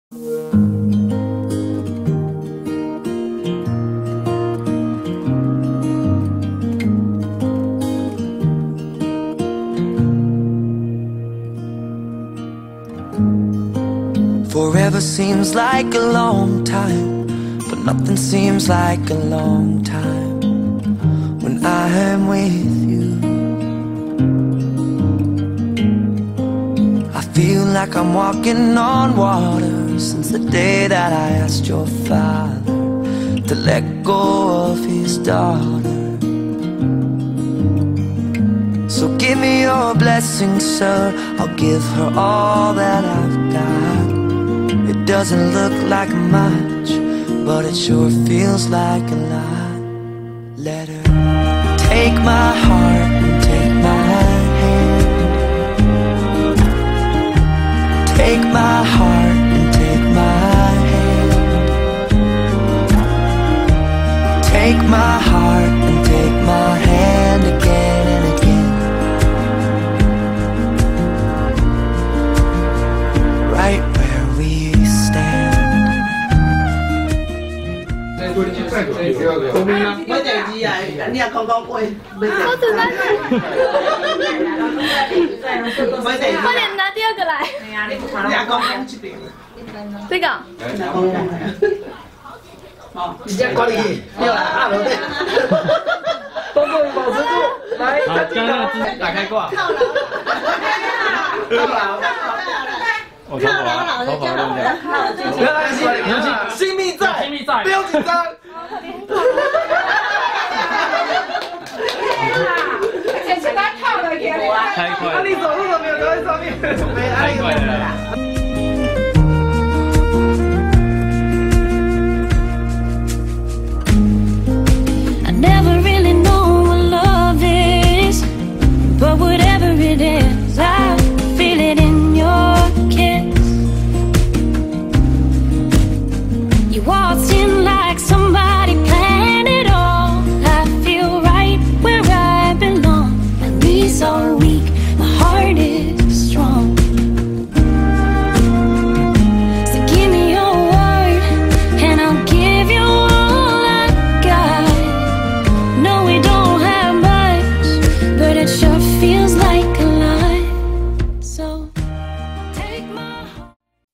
Forever seems like a long time, but nothing seems like a long time when I am with you. I feel like I'm walking on water since the day that I asked your father to let go of his daughter. So give me your blessing, sir, I'll give her all that I've got. It doesn't look like much, but it sure feels like a lot. Let her take my heart and take my hand. Take my heart and take my hand. Take my heart and take my hand again and again. Right where we stand. 我第二啊，你也讲讲喂，我准备，快点拿第二个来。 你也讲讲这边。 这个。 好，你先管理，没有啦，对。动作保持住，来，刚刚打开挂。套牢。套牢，头发弄掉。不要担心，心密在，不要紧张。 而且是他套的给我。 太快了。你走路都没有留在上面，太快了。 Never really know what love is, but whatever it is, I feel it in your kiss. You waltz in like somebody planned it all. I feel right where I belong. My knees are weak, my heart is strong. So give me your word, and I'll give you all I got. No, we don't have much, but it sure feels like a lot. So take my heart.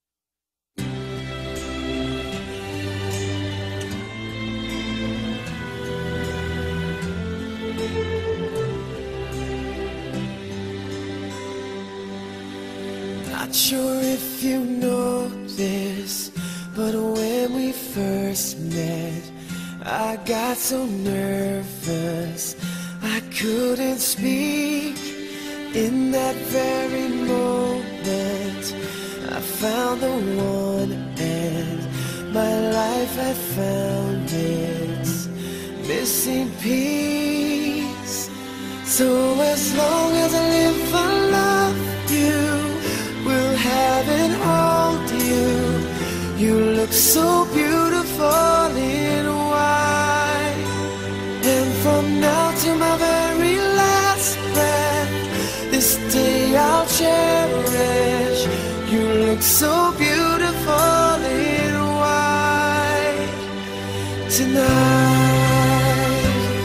Not sure if you know this, but when we first met, I got so nervous I couldn't speak. In that very moment I found the one, and my life had found its missing piece. So as long as I live I love you, will have and hold you. You look so beautiful in white, and from now to my very last breath, this day I'll cherish. You look so beautiful in white tonight.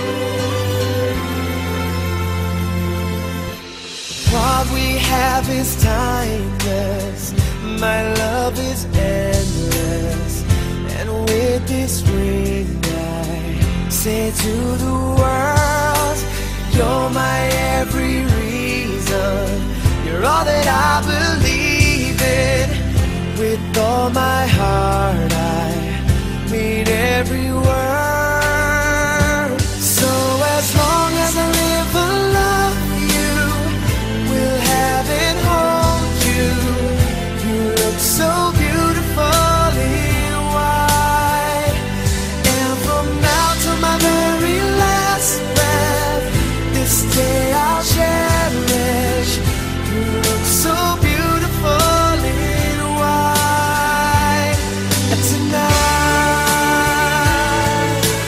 What we have is timeless, my love is endless, and with this ring I say to the world, you're my every reason, you're all that I believe in. With all my heart I mean every word. So as long as I live I love you, will have and hold you. You look so beautiful in white, and from now to my very last breath, this day I'll cherish. You look so beautiful in white tonight.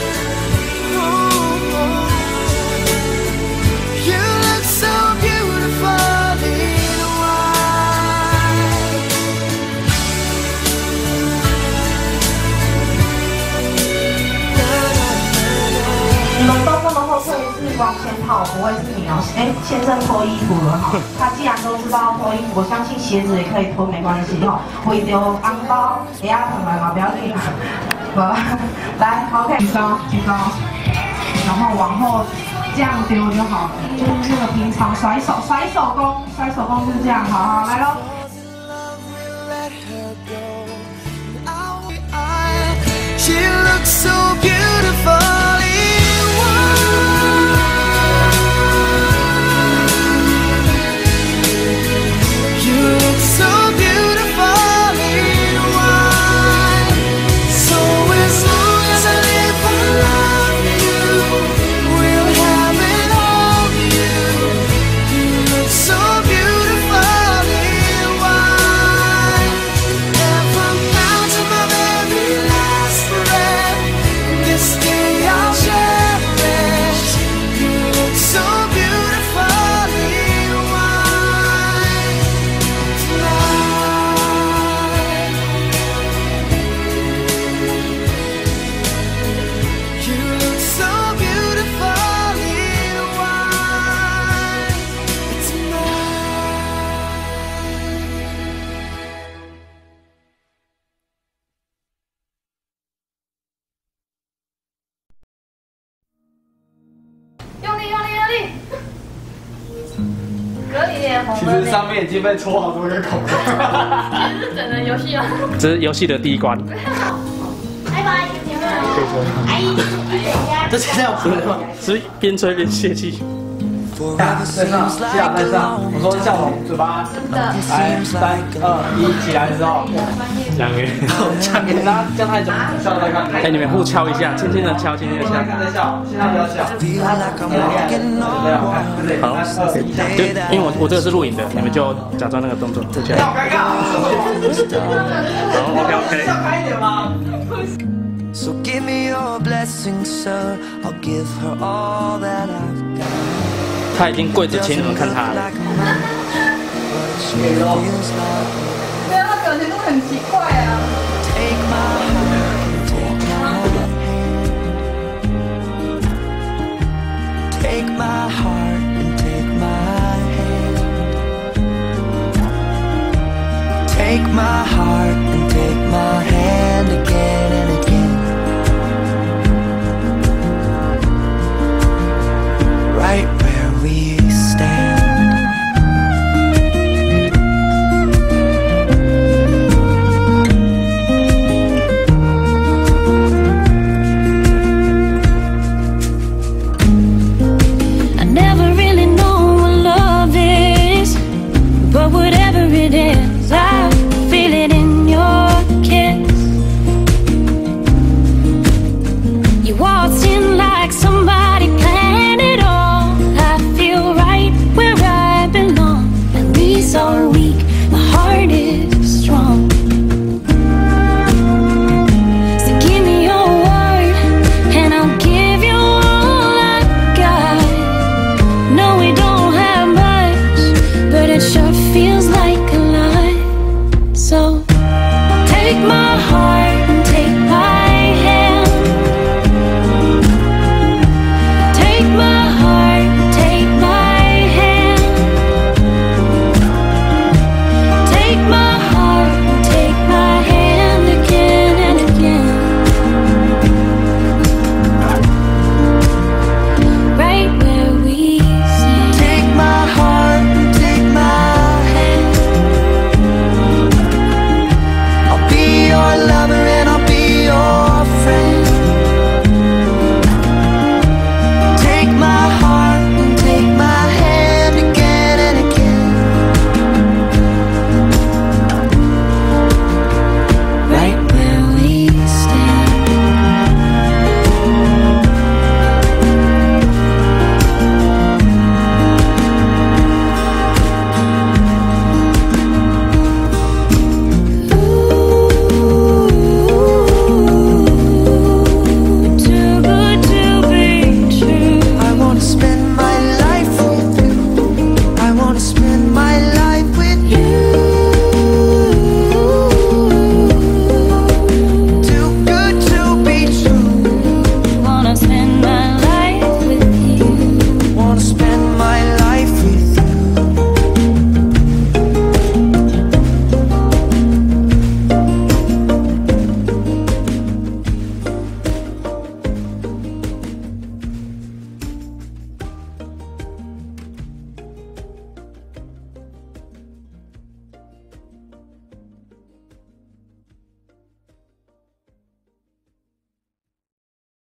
光先泡，不会是你哦。先生脱衣服了哈，他既然都知道脱衣服，我相信鞋子也可以脱，没关系哈。为着红包，也要捧来嘛，不要紧。来 ，OK， 举高，然后往后这样丢就好了，就是那个平常甩手功就是这样，好，来喽。 She looks so beautiful in white. You look so beautiful in white. So as long as I live, I love you. We'll have it all, you. You look so beautiful in white. And from now to my very last. This day I'll cherish. You look so beautiful in white tonight. You look so beautiful in white tonight. 用力！隔离脸红其了。 实上面已经被戳好多个孔了。 其实是整个游戏啊。 这是游戏的第一关。 拜拜，姐妹。阿姨， 这现在要吹吗？ 是边吹边泄气。 在上，下在上。我说笑容，嘴巴。 真的。 来，3、2、1，起来的时候， 两个人。 给他这样太久，笑再看。 哎，你们互敲一下，轻轻的敲，轻轻的敲。 再笑，现在不要笑。 好，就因为我这个是录影的，你们就假装那个动作。 好尴尬。 好 ，OK。 笑开一点吗？ So give me your blessing, sir. I'll give her all that I've got. 他已经跪着请你们看他了。 对，他表情都很奇怪啊。